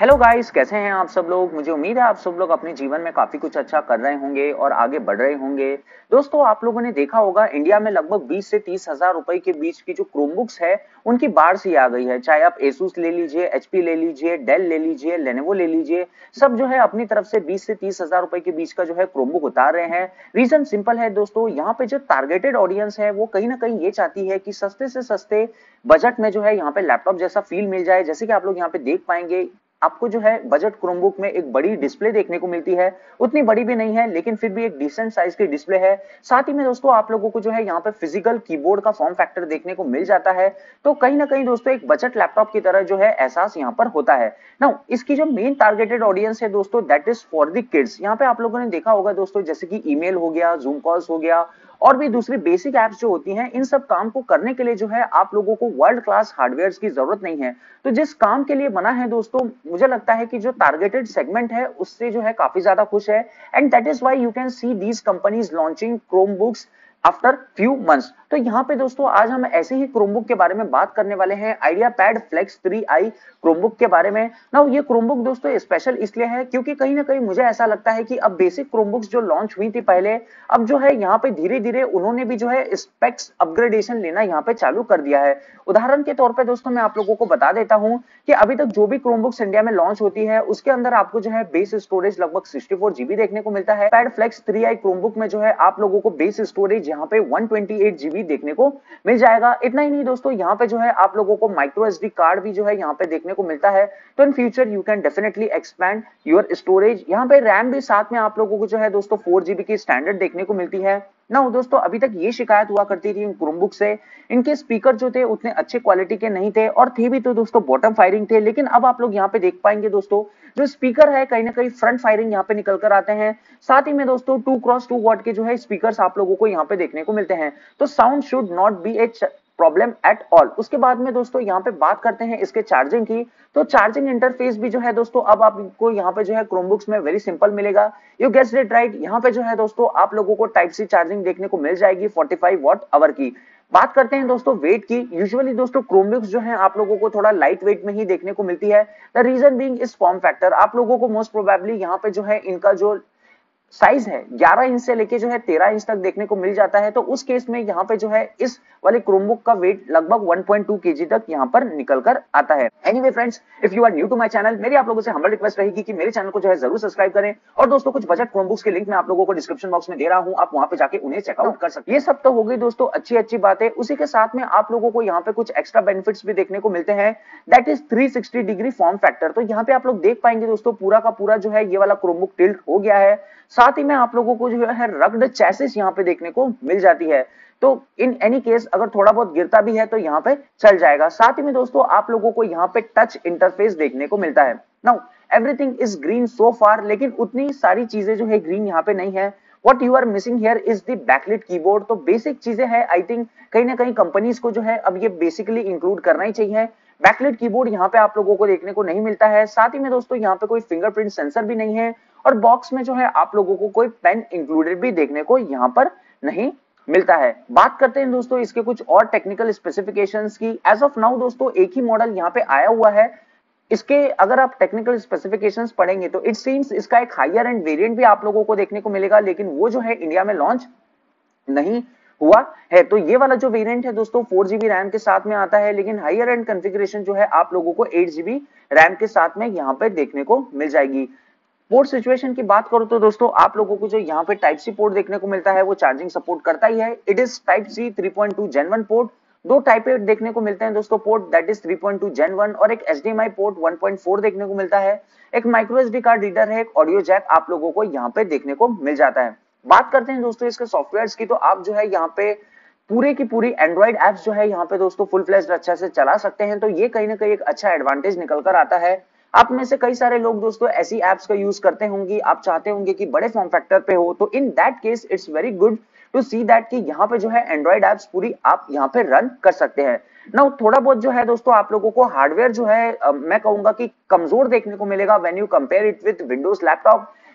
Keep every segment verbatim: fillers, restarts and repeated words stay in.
Hello guys, कैसे हैं आप सब लोग। मुझे उम्मीद है आप सब लोग अपने जीवन में काफी कुछ अच्छा कर रहे होंगे और आगे बढ़ रहे होंगे। दोस्तों, आप लोगों ने देखा होगा इंडिया में लगभग बीस से तीस हजार रुपए के बीच की जो क्रोमबुक्स है उनकी बाढ़ सी आ गई है। चाहे आप एसूस ले लीजिए, एचपी ले लीजिए, डेल ले लीजिए, लेनोवो ले लीजिए, सब जो है अपनी तरफ से बीस से तीस हजार रुपए के बीच का जो है क्रोमबुक उतार रहे हैं। रीजन सिंपल है दोस्तों, यहाँ पे जो टारगेटेड ऑडियंस है वो कहीं ना कहीं ये चाहती है कि सस्ते से सस्ते बजट में जो है यहाँ पे लैपटॉप जैसा फील मिल जाए। जैसे कि आप लोग यहाँ पे देख पाएंगे, आपको जो है बजट क्रोमबुक में एक बड़ी डिस्प्ले देखने को मिलती है। उतनी बड़ी भी नहीं है लेकिन फिर भी एक डिसेंट साइज की डिस्प्ले है। साथ ही में दोस्तों आप लोगों को जो है यहाँ पे फिजिकल कीबोर्ड का फॉर्म फैक्टर देखने को मिल जाता है। तो कहीं ना कहीं दोस्तों एक बजट लैपटॉप की तरह जो है एहसास यहाँ पर होता है। नाउ इसकी जो मेन टारगेटेड ऑडियंस है दोस्तों, that is for the kids. यहाँ पे आप लोगों ने देखा होगा दोस्तों, जैसे कि ईमेल हो गया, जूम कॉल्स हो गया और भी दूसरी बेसिक एप्स जो होती हैं, इन सब काम को करने के लिए जो है आप लोगों को वर्ल्ड क्लास हार्डवेयर की जरूरत नहीं है। तो जिस काम के लिए बना है दोस्तों, मुझे लगता है कि जो टारगेटेड सेगमेंट है उससे जो है काफी ज्यादा खुश है। And that is why you can see these companies launching Chromebooks after few months. तो यहाँ पे दोस्तों आज हम ऐसे ही क्रोमबुक के बारे में बात करने वाले हैं, आइडिया पैड फ्लेक्स थ्री आई क्रोमबुक के बारे में। ना ये क्रोमबुक दोस्तों स्पेशल इसलिए है क्योंकि कहीं ना कहीं मुझे ऐसा लगता है कि अब बेसिक क्रोमबुक्स जो लॉन्च हुई थी पहले, अब जो है यहाँ पे धीरे धीरे उन्होंने भी जो है स्पेक्स अपग्रेडेशन लेना यहाँ पे चालू कर दिया है। उदाहरण के तौर पे दोस्तों मैं आप लोगों को बता देता हूँ कि अभी तक जो भी क्रोमबुक्स इंडिया में लॉन्च होती है उसके अंदर आपको जो है बेस स्टोरेज लगभग सिक्सटी फोर जीबी देखने को मिलता है। पैड फ्लेक्स थ्री आई क्रोमबुक में जो है आप लोगों को बेस स्टोरेज यहाँ पे वन ट्वेंटी एट जीबी देखने को मिल जाएगा। इतना ही नहीं दोस्तों, यहाँ पे जो है आप लोगों को माइक्रो एसडी कार्ड भी जो है यहाँ पे देखने को मिलता है। तो in future you can definitely expand your storage. यहाँ पे रैम भी साथ में आप लोगों को जो है दोस्तों फोर जीबी की स्टैंडर्ड देखने को मिलती है। ना दोस्तों अभी तक ये शिकायत हुआ करती थी इन क्रोमबुक से, इनके स्पीकर जो थे उतने अच्छे क्वालिटी के नहीं थे और थे भी तो दोस्तों बॉटम फायरिंग थे। लेकिन अब आप लोग यहाँ पे देख पाएंगे दोस्तों, जो स्पीकर है कहीं ना कहीं फ्रंट फायरिंग यहाँ पे निकल कर आते हैं। साथ ही में दोस्तों टू क्रॉस टू वॉट के जो है स्पीकर आप लोगों को यहाँ पे देखने को मिलते हैं। तो sound should not be a problem at all. उसके बाद में दोस्तों यहाँ पे बात करते हैं इसके चार्जिंग की। तो चार्जिंग इंटरफेस भी जो है दोस्तों अब आपको यहाँ पे जो है क्रोमबुक्स में वेरी सिंपल मिलेगा। यू गेस्ड इट राइट, यहाँ पे जो है दोस्तों आप लोगों को टाइप सी चार्जिंग देखने को मिल जाएगी फोर्टी फाइव वॉट आवर की। बात करते हैं दोस्तों वेट की। यूजुअली दोस्तों क्रोमबुक्स जो है आप लोगों को थोड़ा लाइट वेट में ही देखने को मिलती है। The reason being is form factor. आप लोगों को मोस्ट प्रोबेबली यहाँ पे जो है इनका जो साइज है ग्यारह इंच से लेके जो है तेरह इंच तक देखने को मिल जाता है। तो उस केस में यहाँ पे जो है इस वाले क्रोमबुक का वेट लगभग वन पॉइंट टू केजी तक यहाँ पर निकल कर आता है। Anyway friends, if you are new to my channel, मेरी आप लोगों से हम्बल रिक्वेस्ट रहेगी कि मेरे चैनल को जो है जरूर सब्सक्राइब करें। और दोस्तों कुछ बजट क्रोमबुक्स के लिंक मैं आप लोगों को डिस्क्रिप्शन बॉक्स में दे रहा हूँ, आप वहां पे जाके उन्हें चेकआउट कर सकते हैं। ये सब तो हो गई दोस्तों अच्छी अच्छी बातें, उसी के साथ में आप लोगों को यहाँ पे कुछ एक्स्ट्रा बेनिफिट्स भी देखने को मिलते हैं, that is three sixty degree form factor. तो यहाँ पे आप लोग देख पाएंगे दोस्तों पूरा का पूरा जो है ये वाला क्रोमबुक टिल्ट हो गया है। साथ ही में आप लोगों को जो है रग्ड चैसिस यहाँ पे देखने को मिल जाती है। तो इन एनी केस अगर थोड़ा बहुत गिरता भी है तो यहाँ पे चल जाएगा। साथ ही में दोस्तों आप लोगों को यहाँ पे टच इंटरफेस देखने को मिलता है। Now everything is green so far, लेकिन उतनी सारी चीजें जो है ग्रीन यहाँ पे नहीं है। What you are missing here is the backlit keyboard। तो बेसिक चीजें हैं, आई थिंक कहीं ना कहीं कंपनीज को जो है अब ये बेसिकली इंक्लूड करना ही चाहिए। बैकलिट कीबोर्ड यहाँ पे आप लोगों को देखने को नहीं मिलता है। साथ ही में दोस्तों यहाँ पे कोई फिंगरप्रिंट सेंसर भी नहीं है और बॉक्स में जो है आप लोगों को कोई पेन इंक्लूडेड भी देखने को यहाँ पर नहीं मिलता है। बात करते हैं दोस्तों इसके कुछ और टेक्निकल स्पेसिफिकेशंस की। एज ऑफ नाउ दोस्तों एक ही मॉडल यहाँ पे आया हुआ है। इसके अगर आप टेक्निकल स्पेसिफिकेशंस पढ़ेंगे तो इट सीम्स इसका एक हायर एंड वेरिएंट भी आप लोगों को देखने को मिलेगा, लेकिन वो जो है इंडिया में लॉन्च नहीं हुआ है। तो ये वाला जो वेरिएंट है दोस्तों फोर जीबी रैम के साथ में आता है, लेकिन हायर एंड कॉन्फ़िगरेशन जो है आप लोगों को एट जीबी रैम के साथ में यहाँ पे देखने को मिल जाएगी। पोर्ट सिचुएशन की बात करो तो दोस्तों आप लोगों को जो यहाँ पे टाइप सी पोर्ट देखने को मिलता है वो चार्जिंग सपोर्ट करता ही है। It is type C three point two gen one port. दो टाइप ए देखने को मिलते हैं दोस्तों port, that is three point two gen one और एक HDMI port one point four देखने को मिलता है। एक माइक्रो एसडी कार्ड रीडर है, एक ऑडियो जैक आप लोगों को यहाँ पे देखने को मिल जाता है। बात करते हैं दोस्तों इसके सॉफ्टवेयर्स की। तो आप जो है यहाँ पे पूरे की पूरी एंड्रॉइड एप्स जो है यहाँ पे दोस्तों फुल फ्लैश्ड अच्छा से चला सकते हैं। तो ये कहीं ना कहीं एक अच्छा एडवांटेज निकल कर आता है। आप में से कई सारे लोग दोस्तों ऐसी एप्स का यूज करते होंगे, आप चाहते होंगे कि बड़े फॉर्म फैक्टर पे हो, तो in that case it's very good to see that कि यहाँ पे जो है एंड्रॉइड एप्स पूरी आप यहाँ पे रन कर सकते हैं। ना थोड़ा बहुत जो है दोस्तों आप लोगों को हार्डवेयर जो है आ, मैं कहूंगा कि कमजोर देखने को मिलेगा when you compare it with Windows laptop.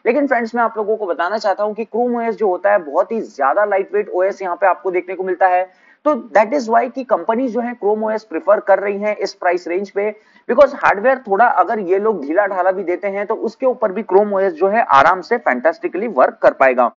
लेकिन फ्रेंड्स मैं आप लोगों को बताना चाहता हूं कि क्रोम ओएस जो होता है बहुत ही ज्यादा लाइट वेट ओएस यहाँ पे आपको देखने को मिलता है। तो दैट इज वाई की कंपनी जो है क्रोम ओएस प्रिफर कर रही हैं इस प्राइस रेंज पे, बिकॉज हार्डवेयर थोड़ा अगर ये लोग ढीला ढाला भी देते हैं तो उसके ऊपर भी क्रोम ओएस जो है आराम से फैंटास्टिकली वर्क कर पाएगा।